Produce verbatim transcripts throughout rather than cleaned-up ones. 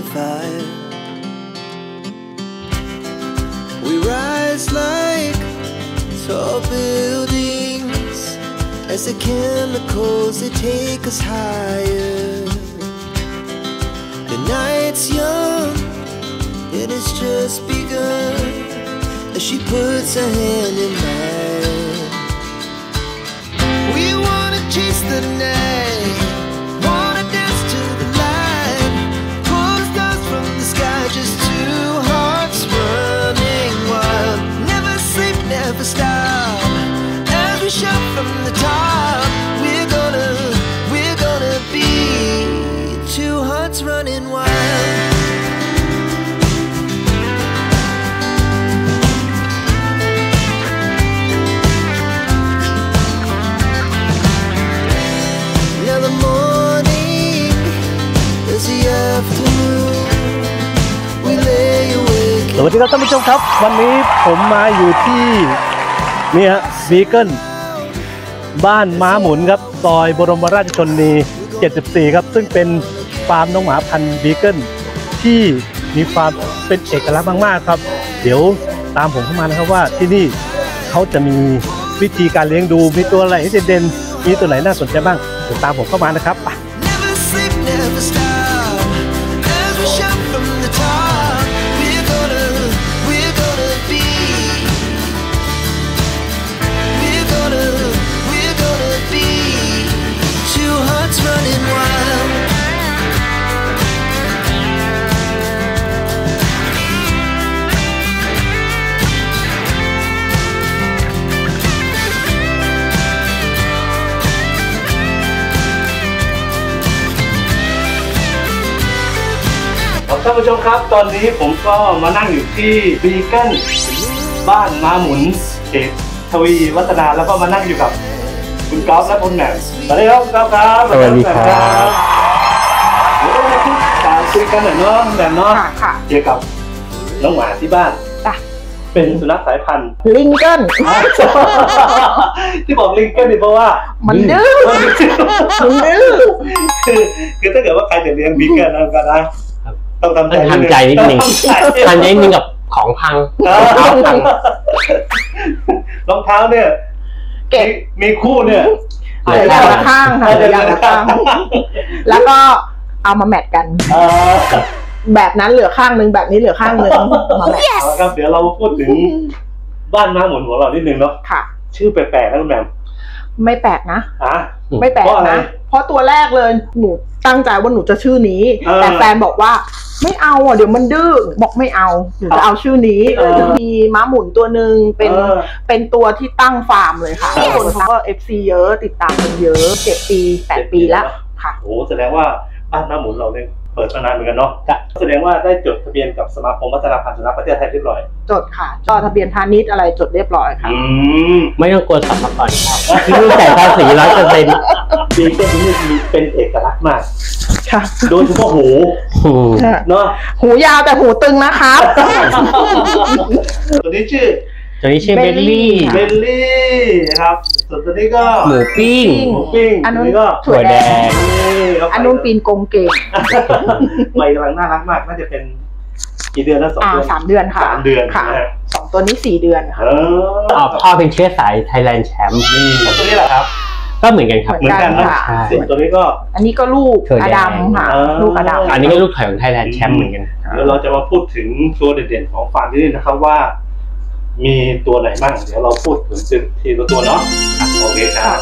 fire. We rise like tall buildings as the chemicals they take us higher. The night's young, it has just begun as she puts her hand in mine. We wanna chase the night, wanna dance to the light, pull the stars from the sky, just two hearts running wild. Never sleep, never stop, as we shout from the top. We're gonna, we're gonna be two hearts running wild. Now the morning is the afternoon. We lay awake. สวัสดีครับท่านผู้ชมครับวันนี้ผมมาอยู่ที่เนี่ยบีเกิลบ้านม้าหมุนครับซอยบรมราชชนนีเจ็ดสิบสี่ครับซึ่งเป็นฟาร์มน้องหมาพันธุ์บีเกิลที่มีความเป็นเอกลักษณ์มากๆครับเดี๋ยวตามผมเข้ามานะครับว่าที่นี่เขาจะมีวิธีการเลี้ยงดูมีตัวอะไรที่เด่นมีตัวไหนน่าสนใจบ้างเดี๋ยวตามผมเข้ามานะครับไปท่านผู้ชมครับตอนนี้ผมก็มานั่งอยู่ที่บีเกิลบ้านม้าหมุนเขตทวีวัฒนาแล้วก็มานั่งอยู่กับคุณก๊อฟและคุณแหม่มสวัสดีครับคุณก๊อฟครับสวัสดีครับเดี๋ยวเรามาพูดการคุยกันหน่อยเนาะแหม่มเนาะเกี่ยวกับน้องหมาที่บ้านเป็นสุนัขสายพันธุ์ลิงเกิลที่บอกลิงเกิลนี่เพราะว่ามันดื้อมันดื้อคือคือถ้าเกิดว่าใครจะเลี้ยงบีเกิลนะก็ได้ต้องทำใจทำใจนิดนึงทำใจนิดนึงกับของพังรองเท้าเนี่ยเก็บมีคู่เนี่ยอย่างละข้างค่ะอย่างละข้างแล้วก็เอามาแมทกันแบบนั้นเหลือข้างนึงแบบนี้เหลือข้างนึงมาแมทครับเดี๋ยวเราพูดถึงบ้านม้าหมุนของเรานิดนึงเนาะค่ะชื่อแปลกๆนะคุณแม่ไม่แปลกนะไม่แปลกนะเพราะตัวแรกเลยหนูตั้งใจว่าหนูจะชื่อนี้แต่แฟนบอกว่าไม่เอาอ่ะเดี๋ยวมันดื้อบอกไม่เอาหนูจะเอาชื่อนี้มีม้าหมุนตัวหนึ่งเป็นเป็นตัวที่ตั้งฟาร์มเลยค่ะคนเขาก็เอฟซีเยอะติดตามกันเยอะเจ็ดปีแปดปีแล้วค่ะโอ้แสดงว่าบ้านม้าหมุนเราเนี่ยเปิดมานานเหมือนกันเนาะแสดงว่าได้จดทะเบียนกับสมาคมพัฒนาพันธุ์สุนัขประเทศไทยเรียบร้อยจดค่ะจดทะเบียนพาณิชย์อะไรจดเรียบร้อยค่ะไม่ต้องกลัวสับมาก่อนคือจ่ายภาษีร้อยเปอร์เซ็นต์บีเกิลนี่เป็นเอกลักษณ์มากค่ะโดยเฉพาะหูเนาะหูยาวแต่หูตึงนะครับตัวนี้ชื่อตัวนี้ชื่อเบลลี่เบลลี่นะครับส่วนตัวนี้ก็หมูปิ้งหมูปิ้งอันนู้นก็ถั่วแดงอันนู้นปีนกงเก่งใบกำลังน่ารักมากน่าจะเป็นกี่เดือนแล้วสองเดือนสามเดือนค่ะสามเดือนค่ะสองตัวนี้สี่เดือนค่ะอ๋อพ่อเป็นเชื้อสายไทยแลนด์แชมป์นี่ตัวนี้แหละครับก็เหมือนกันครับเหมือนกันค่ะส่วนตัวนี้ก็อันนี้ก็ลูกอดัมค่ะลูกอดัมอันนี้ก็ลูกถอยของไทยแลนด์แชมป์เหมือนกันเดี๋ยวเราจะมาพูดถึงตัวเด่นๆของฟาร์มที่นี่นะครับว่ามีตัวไหนบ้างเดี๋ยวเราพูดถึงทีละตัวเนาะโอเคครับ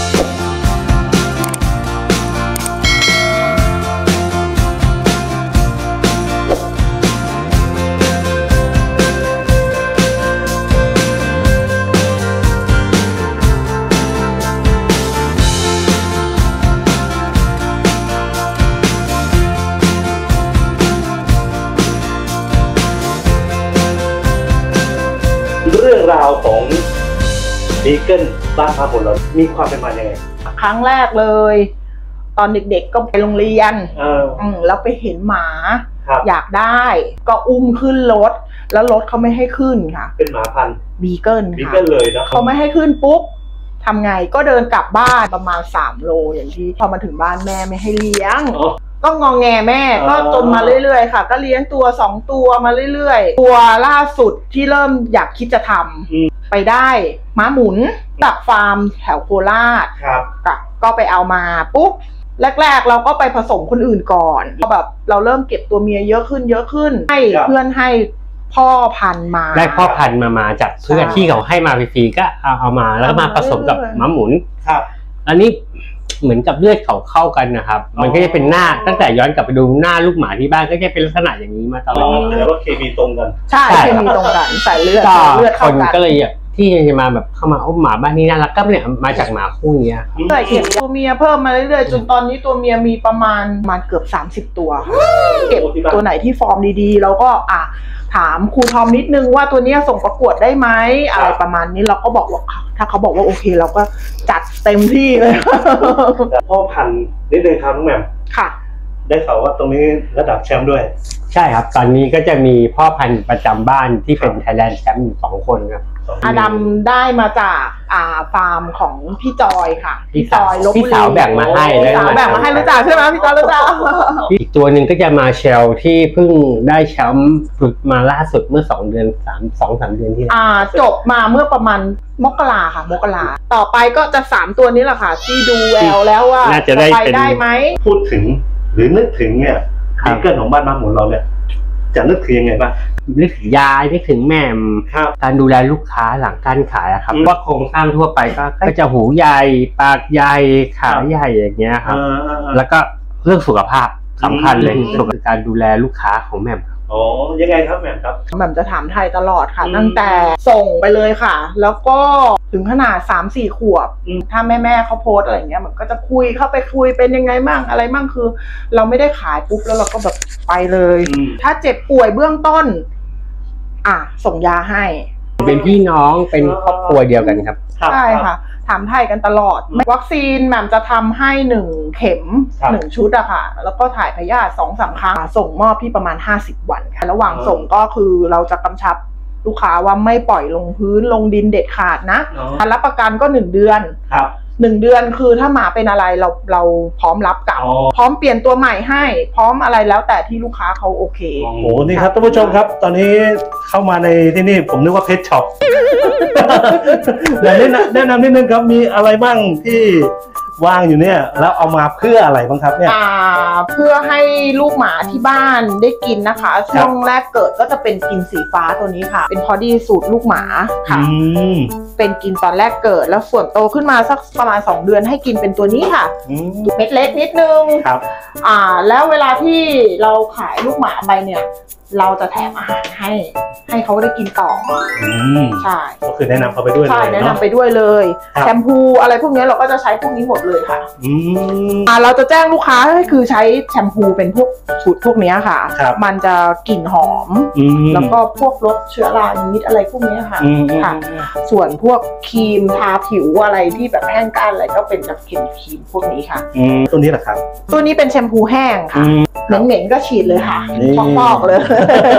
เรื่องราวของบีเกิลบ้านม้าหมุนเรามีความเป็นมาอย่างไรครั้งแรกเลยตอนเด็กๆก็ไปโรงเรียนแล้วไปเห็นหมาอยากได้ก็อุ้มขึ้นรถแล้วรถเขาไม่ให้ขึ้นค่ะเป็นหมาพันธุ์บีเกิลบีเกิลเลยนะเขาไม่ให้ขึ้นปุ๊บทำไงก็เดินกลับบ้านประมาณสามโลอย่างที่พอมาถึงบ้านแม่ไม่ให้เลี้ยงก็งองแงแม่ก็จนมาเรื่อยๆค่ะก็เลี้ยงตัวสองตัวมาเรื่อยๆตัวล่าสุดที่เริ่มอยากคิดจะทำไปได้ม้าหมุนจากฟาร์มแถวโคราชครับก็ไปเอามาปุ๊บแรกๆเราก็ไปผสมคนอื่นก่อนแบบเราเริ่มเก็บตัวเมียเยอะขึ้นเยอะขึ้นให้เพื่อนให้พ่อพันธุ์มาได้พ่อพันธุ์มามาจากเพื่อนที่เขาให้มาฟรีๆก็เอาเอามาแล้วก็มาผสมกับม้าหมุนครับอันนี้เหมือนกับเลือดเขาเข้ากันนะครับมันก็จะเป็นหน้าตั้งแต่ย้อนกลับไปดูหน้าลูกหมาที่บ้านก็จะเป็นลักษณะอย่างนี้มาตลอดแล้วก็เคมีตรงกันใช่เคมีตรงกันใส่เลือดเลือดเข้ากันก็เลยที่จะมาแบบเข้ามาโอ้หมาบ้านนี้น่ารักก็เนี่ยมาจากหมาคู่นี้ใส่เก็บตัวเมียเพิ่มมาเรื่อยๆจนตอนนี้ตัวเมียมีประมาณมาเกือบสามสิบตัวเก็บตัวไหนที่ฟอร์มดีๆแล้วก็อ่ะถามครูทอมนิดนึงว่าตัวนี้ส่งประกวดได้ไหมอะไรประมาณนี้เราก็บอกว่าถ้าเขาบอกว่าโอเคเราก็จัดเต็มที่เลยพ่อพันธุ์นิดนึงครับน้องแหม่มค่ะได้ข่าวว่าตรงนี้ระดับแชมป์ด้วยใช่ครับตอนนี้ก็จะมีพ่อพันธุ์ประจำบ้านที่เป็นไทยแลนด์แชมป์อยู่สองคนครับอาดัมได้มาจากอ่าฟาร์มของพี่จอยค่ะพี่จอยพี่สาวแบ่งมาให้พี่สาวแบ่งมาให้รู้จักใช่ไหมพี่จอยรู้จักอีกตัวหนึ่งก็จะมาเชลที่เพิ่งได้แชมป์ฝึกมาล่าสุดเมื่อสองเดือนสามสองสามเดือนที่แล้วอ่าจบมาเมื่อประมาณมกราค่ะมกราต่อไปก็จะสามตัวนี้แหละค่ะที่ดูแววแล้วว่าจะไปได้ไหมพูดถึงหรือนึกถึงเนี่ยบีเกิลของบ้านม้าหมุนเราเนี่ยจะนึกถึงยังไงบ้างนึกถึงยายนึกถึงแม่การดูแลลูกค้าหลังการขายครับว่าโครงสร้างทั่วไปก็ก็จะหูใหญ่ปากใหญ่ขาใหญ่อย่างเงี้ยครับแล้วก็เรื่องสุขภาพสำคัญเลยส่วนการดูแลลูกค้าของแม่อ๋อยังไงครับแหม่มครับแหม่มจะถามไทยตลอดค่ะตั้งแต่ส่งไปเลยค่ะแล้วก็ถึงขนาด สามสี่ ขวบถ้าแม่แม่เขาโพสอะไรเงี้ยมันก็จะคุยเข้าไปคุยเป็นยังไงมั่งอะไรมั่งคือเราไม่ได้ขายปุ๊บแล้วเราก็แบบไปเลยถ้าเจ็บป่วยเบื้องต้นอ่ะส่งยาให้เป็นพี่น้องเป็นครอบครัวเดียวกันครับใช่ค่ะถามไทยกันตลอดวัคซีนแหม่มจะทำให้หนึ่งเข็มหนึ่งชุดอะค่ะแล้วก็ถ่ายพยาธิสองสามครั้งส่งมอบที่ประมาณห้าสิบวันค่ะระหว่างส่งก็คือเราจะกำชับลูกค้าว่าไม่ปล่อยลงพื้นลงดินเด็ดขาดนะการรับประกันก็หนึ่งเดือนหนึ่งเดือนคือถ้าหมาเป็นอะไรเราเราพร้อมรับกลับพร้อมเปลี่ยนตัวใหม่ให้พร้อมอะไรแล้วแต่ที่ลูกค้าเขาโอเคโอ้โหนี่ครับท่านผู้ชมครับตอนนี้เข้ามาในที่นี่ผมนึกว่าเพชรช็อปเดี๋ยวแนะนำนิดนึงครับมีอะไรบ้างที่วางอยู่เนี่ยแล้วเอามาเพื่ออะไรบ้างครับเนี่ยอ่าเพื่อให้ลูกหมาที่บ้านได้กินนะคะช่วงแรกเกิดก็จะเป็นกินสีฟ้าตัวนี้ค่ะเป็นพอดีสูตรลูกหมาค่ะเป็นกินตอนแรกเกิดแล้วส่วนโตขึ้นมาสักประมาณสองเดือนให้กินเป็นตัวนี้ค่ะเม็ดเล็กนิดนึงครับอ่าแล้วเวลาที่เราขายลูกหมาไปเนี่ยเราจะแถมอาหารให้ให้เขาได้กินต่อใช่ก็คือแนะนำเขาไปด้วยใช่แนะนำไปด้วยเลยแชมพูอะไรพวกนี้เราก็จะใช้พวกนี้หมดเลยค่ะอ่าเราจะแจ้งลูกค้าให้คือใช้แชมพูเป็นพวกสูตรพวกนี้ค่ะมันจะกลิ่นหอมแล้วก็พวกลดเชื้อรานิดอะไรพวกนี้ค่ะค่ะส่วนพวกครีมทาผิวอะไรที่แบบแห้งก้านอะไรก็เป็นจะเป็นครีมพวกนี้ค่ะตัวนี้แหละครับตัวนี้เป็นแชมพูแห้งค่ะเหม็นๆก็ฉีดเลยค่ะฟอกๆเลย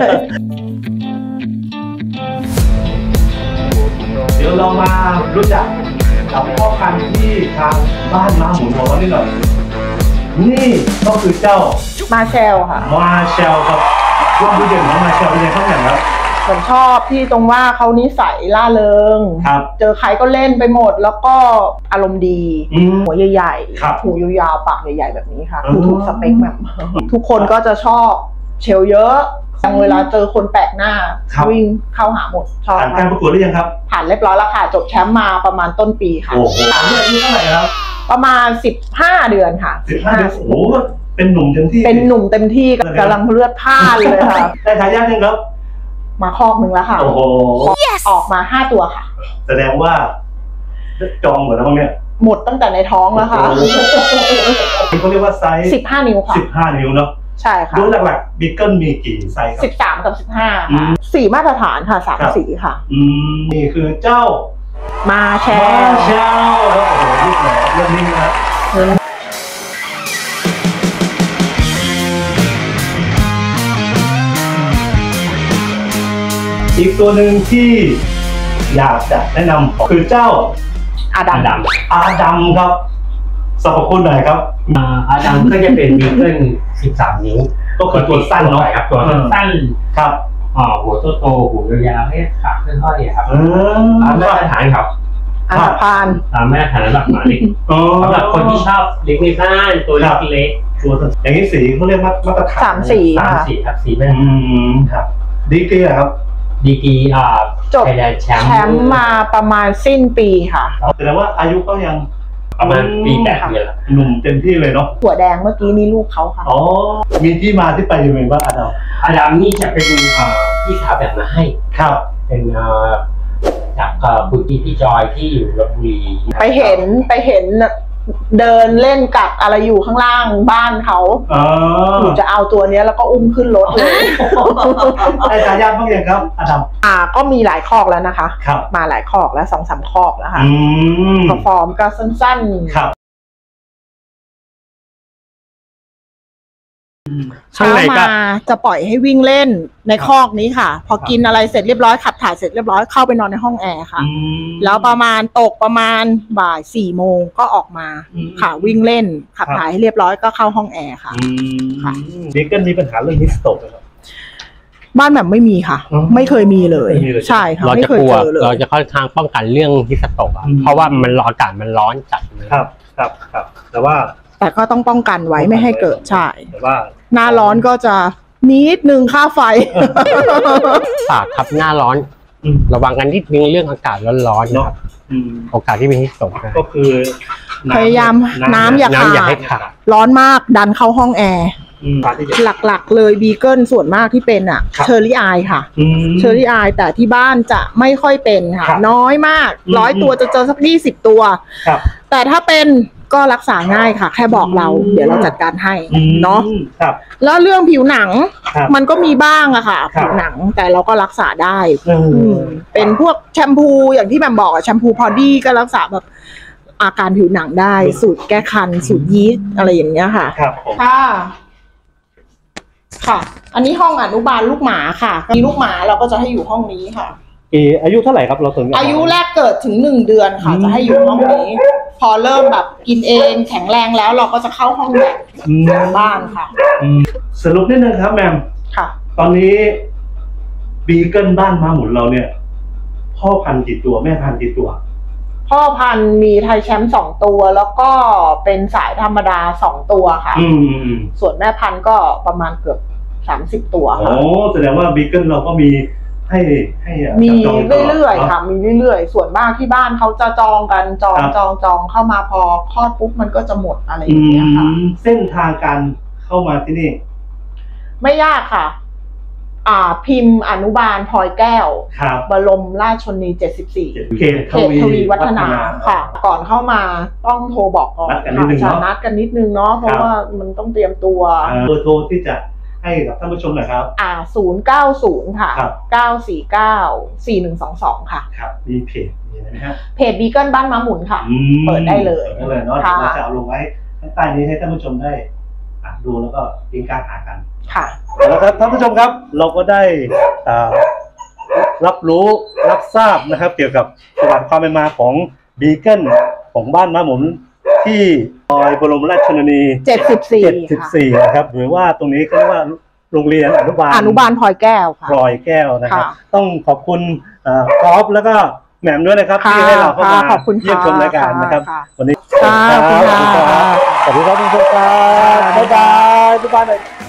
เดี๋ยวเรามารู้จักกับพ่อพันธุ์ที่ทางบ้านม้าหมุนของเรานิดหน่อยนี่ก็คือเจ้ามาเชลค่ะมาเชลครับความดูเด่นของมาเชลเป็นยังไงครับอย่างครับผมชอบที่ตรงว่าเขานิสัยล่าเริงเจอใครก็เล่นไปหมดแล้วก็อารมณ์ดีหัวใหญ่ๆหูยาวๆปากใหญ่ๆแบบนี้ค่ะคือถูกสเปคแบบทุกคนก็จะชอบเชลเยอะเวลาเจอคนแปลกหน้าวิ่งเข้าหาหมดชอบผ่านการประกวดหรือยังครับผ่านเรียบร้อยแล้วค่ะจบแชมป์มาประมาณต้นปีค่ะโอ้โหอายุเท่าไหร่ครับประมาณสิบห้าเดือนค่ะสิบห้าเดือนโอ้โหเป็นหนุ่มเต็มที่เป็นหนุ่มเต็มที่กำลังเลือดพล่านเลยค่ะได้ทายาทยังครับมาคอกหนึ่งแล้วค่ะโอ้โหออกมาห้าตัวค่ะแสดงว่าจองหมดแล้วมั้งเนี่ยหมดตั้งแต่ในท้องแล้วค่ะเขาเรียกว่าไซส์สิบห้านิ้วค่ะสิบห้านิ้วเนาะใช่ค่ะโดยหลักๆบิ๊กเกิลมีกี่ไซส์ครับสิบสามกับสิบห้าค่ะสีมาตรฐานค่ะสามสีค่ะอืมนี่คือเจ้ามาแชลมาแชลแล้วโอ้โหลูกแหล่เรื่องนี้นะครับอีกตัวหนึ่งที่อยากจะแนะนำคือเจ้าอาดัมอาดัมครับสรรพคุณหน่อยครับอาดัมก็จะเป็นบีเกิลสิบสามนิ้วก็คือตัวสั้นเนาะครับตัวสั้นครับอ๋อหัวโตๆหูยาวๆให้ขาค่อยๆครับตามมาตรฐานครับอาหารพานตามมาตรฐานระดับหมาเล็กสำหรับคนที่ชอบเล็กในบ้านตัวเล็กๆตัวอย่างนี้สีเขาเรียกมาตรฐานสามสีสามสีครับสีแม่ครับดีกรีครับดีกรีอ่าจบแชมป์มาประมาณสิ้นปีค่ะแสดงว่าอายุก็ยังประมาณปีแปดเดือนหนุ่มเต็มที่เลยเนาะหัวแดงเมื่อกี้นี่ลูกเขาค่ะอ๋อมีที่มาที่ไปยังไงบ้างอาดามอาดามนี่จะเป็นพี่สาวแบบมาให้ครับเป็นจากคุณพี่พี่จอยที่อยู่ลพบุรีไปเห็นไปเห็นเดินเล่นกัดอะไรอยู่ข้างล่างบ้านเขาหนูจะเอาตัวนี้แล้วก็อุ้มขึ้นรถเลยไอ้ทายาทบ้างยังครับอาดามอ่าก็มีหลายคอกแล้วนะคะครับมาหลายคอกแล้วสองสามคอกแล้วค่ะพอฟอร์มก็สั้นๆครับเช้ามาจะปล่อยให้วิ่งเล่นในคอกนี้ค่ะพอกินอะไรเสร็จเรียบร้อยขับถ่ายเสร็จเรียบร้อยเข้าไปนอนในห้องแอร์ค่ะแล้วประมาณตกประมาณบ่ายสี่โมงก็ออกมาค่ะวิ่งเล่นขับถ่ายให้เรียบร้อยก็เข้าห้องแอร์ค่ะบีเกิลมีปัญหาเรื่องฮิสโตกไหมครับบ้านแบบไม่มีค่ะไม่เคยมีเลยใช่ค่ะไม่เคยเจอเลยเราจะค่อนข้างป้องกันเรื่องฮิสโตกอ่ะเพราะว่ามันร้อนอากาศมันร้อนจัดครับครับครับแต่ว่าแต่ก็ต้องป้องกันไว้ไม่ให้เกิดใช่แต่ว่าหน้าร้อนก็จะนิดนึงค่าไฟฝากครับหน้าร้อนระวังกันนิดนึงเรื่องอากาศร้อนๆนะครับโอกาสที่มีฮิสโตกก็คือพยายามน้ำอย่าขาดร้อนมากดันเข้าห้องแอร์หลักๆเลยบีเกิลส่วนมากที่เป็นอ่ะเชอร์รี่อายค่ะเชอร์รี่อายแต่ที่บ้านจะไม่ค่อยเป็นค่ะน้อยมากร้อยตัวจะเจอสักยี่สิบตัวแต่ถ้าเป็นก็รักษาง่ายค่ะแค่บอกเราเดี๋ยวเราจัดการให้เนาะแล้วเรื่องผิวหนังมันก็มีบ้างอะค่ะผิวหนังแต่เราก็รักษาได้เป็นพวกแชมพูอย่างที่แม่บอกอะแชมพูพอดี้ก็รักษาแบบอาการผิวหนังได้สูตรแก้คันสูตรยีสต์อะไรอย่างเงี้ยค่ะค่ะค่ะอันนี้ห้องอนุบาลลูกหมาค่ะมีลูกหมาเราก็จะให้อยู่ห้องนี้ค่ะอายุเท่าไหร่ครับเราถึงอายุแรกเกิดถึงหนึ่งเดือนค่ะจะให้อยู่ห้องนี้พอเริ่มแบบกินเองแข็งแรงแล้วเราก็จะเข้าห้องแบบบ้านค่ะสรุปนิดนึงครับแมมค่ะตอนนี้บีเกิลบ้านม้าหมุนเราเนี่ยพ่อพันธุ์กี่ตัวแม่พันธุ์กี่ตัวพ่อพันธุ์มีไทยแชมป์สองตัวแล้วก็เป็นสายธรรมดาสองตัวค่ะส่วนแม่พันธุ์ก็ประมาณเกือบสามสิบตัวค่ะโอ้แสดงว่าบีเกิลเราก็มีให้ให้มีเรื่อยๆค่ะมีเรื่อยๆส่วนมากที่บ้านเขาจะจองกันจองจองจองเข้ามาพอคลอดปุ๊บมันก็จะหมดอะไรอย่างเงี้ยค่ะเส้นทางการเข้ามาที่นี่ไม่ยากค่ะอ่าพิมพ์อนุบาลพลอยแก้วบรมราชชนนีเจ็ดสิบสี่เขตทวีวัฒนาค่ะก่อนเข้ามาต้องโทรบอกก่อนค่ะนัดกันนิดนึงเนาะเพราะว่ามันต้องเตรียมตัวเบอร์โทรที่จะให้กับท่านผู้ชมหน่อยครับอ่าศูนย์เก้าศูนย์ค่ะเก้าสี่เก้าสี่หนึ่งสองสองค่ะครับมีเพจมีไหมครับเพจบีเกิลบ้านม้าหมุนค่ะเปิดได้เลยได้เลยเนาะเราจะเอาลงไว้ข้างใต้นี้ให้ท่านผู้ชมได้ดูแล้วก็ลิงก์การหากันค่ะแล้วครับท่านผู้ชมครับเราก็ได้รับรู้รับทราบนะครับเกี่ยวกับประวัติความเป็นมาของบีเกิลของบ้านม้าหมุนที่ซอยบรมราชชนนีเจ็ดสิบสี่เจ็ดสิบสี่นะครับหรือว่าตรงนี้เขาเรียกว่าโรงเรียนอนุบาลอนุบาลพลอยแก้วค่ะพลอยแก้วนะครับต้องขอบคุณกอล์ฟแล้วก็แหม่มด้วยนะครับที่ให้เราเข้ามาเยี่ยมชมรายการนะครับวันนี้ขอบคุณค่ะสวัสดีครับทุกท่านบ๊ายบายบ๊ายบาย